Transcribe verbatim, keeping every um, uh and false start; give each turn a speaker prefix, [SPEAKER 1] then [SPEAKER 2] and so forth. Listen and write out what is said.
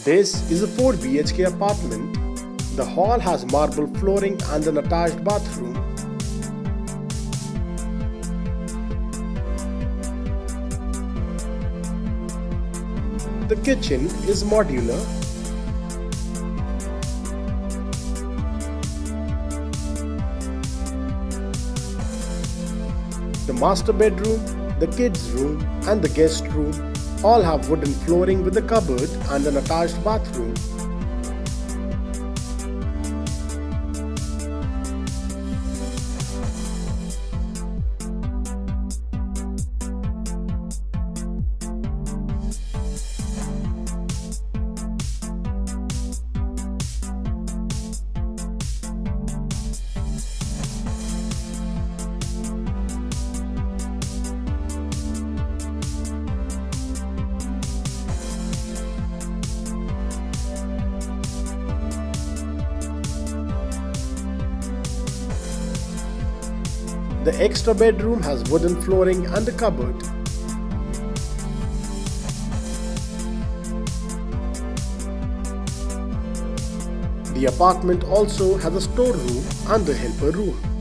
[SPEAKER 1] This is a four B H K apartment. The hall has marble flooring and an attached bathroom. The kitchen is modular. The master bedroom, the kids' room and the guest room all have wooden flooring with a cupboard and an attached bathroom. The extra bedroom has wooden flooring and a cupboard. The apartment also has a storeroom and a helper room.